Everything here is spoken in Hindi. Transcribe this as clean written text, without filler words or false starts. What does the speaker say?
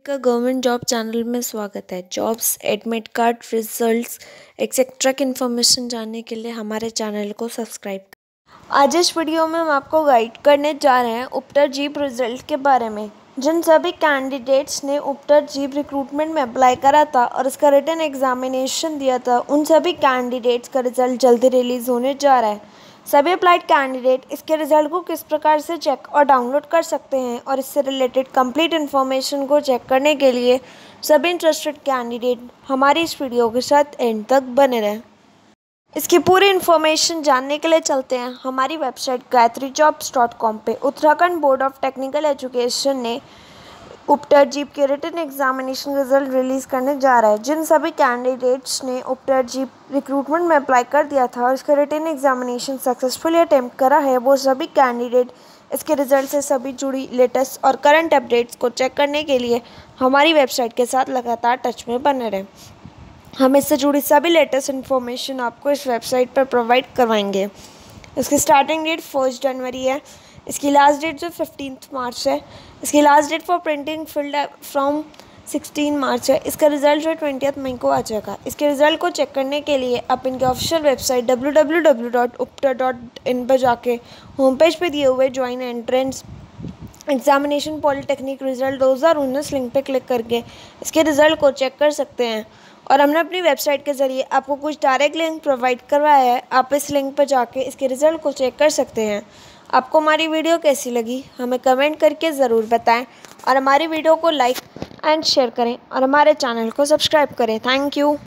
का गवर्नमेंट जॉब चैनल में स्वागत है। Jobs, admit card, results etcetera की इन्फॉर्मेशन जानने के लिए हमारे चैनल को सब्सक्राइब करें। आज इस वीडियो में हम आपको गाइड करने जा रहे हैं UBTER जीप रिजल्ट के बारे में। जिन सभी कैंडिडेट्स ने UBTER जीप रिक्रूटमेंट में अप्लाई करा था और इसका रिटन एग्जामिनेशन दिया था, उन सभी कैंडिडेट्स का रिजल्ट जल्दी रिलीज़ होने जा रहा है। सभी अप्लाइड कैंडिडेट इसके रिजल्ट को किस प्रकार से चेक और डाउनलोड कर सकते हैं और इससे रिलेटेड कंप्लीट इन्फॉर्मेशन को चेक करने के लिए सभी इंटरेस्टेड कैंडिडेट हमारी इस वीडियो के साथ एंड तक बने रहें। इसकी पूरी इन्फॉर्मेशन जानने के लिए चलते हैं हमारी वेबसाइट gayatrijobs.com पे। Uttarakhand board of technical education ने UBTER जीप के रिटन एग्जामिनेशन रिजल्ट रिलीज़ करने जा रहा है। जिन सभी कैंडिडेट्स ने UBTER जीप रिक्रूटमेंट में अप्लाई कर दिया था और इसका रिटन एग्जामिनेशन सक्सेसफुली अटेम्प्ट करा है, वो सभी कैंडिडेट इसके रिजल्ट से सभी जुड़ी लेटेस्ट और करंट अपडेट्स को चेक करने के लिए हमारी वेबसाइट के साथ लगातार टच में बने रहें। हम इससे जुड़ी सभी लेटेस्ट इन्फॉर्मेशन आपको इस वेबसाइट पर प्रोवाइड करवाएंगे। इसकी स्टार्टिंग डेट 1 जनवरी है। इसकी लास्ट डेट जो 15 मार्च है। इसकी last date for printing filled from 16 March है। इसका रिजल्ट जो 20 मई को आ जाएगा। इसके रिजल्ट को चेक करने के लिए आप इनके ऑफिशियल वेबसाइट www.ubter.in पर जाके होम पेज पे दिए हुए joint entrance examination polytechnic result 2019 link पे क्लिक करके इसके रिजल्ट को चेक कर सकते हैं। और हमने अपनी वेबसाइट के ज़रिए आपको कुछ डायरेक्ट लिंक प्रोवाइड करवाया है, आप इस लिंक पर जाके इसके रिज़ल्ट को चेक कर सकते हैं। आपको हमारी वीडियो कैसी लगी हमें कमेंट करके ज़रूर बताएं और हमारी वीडियो को लाइक एंड शेयर करें और हमारे चैनल को सब्सक्राइब करें। Thank you.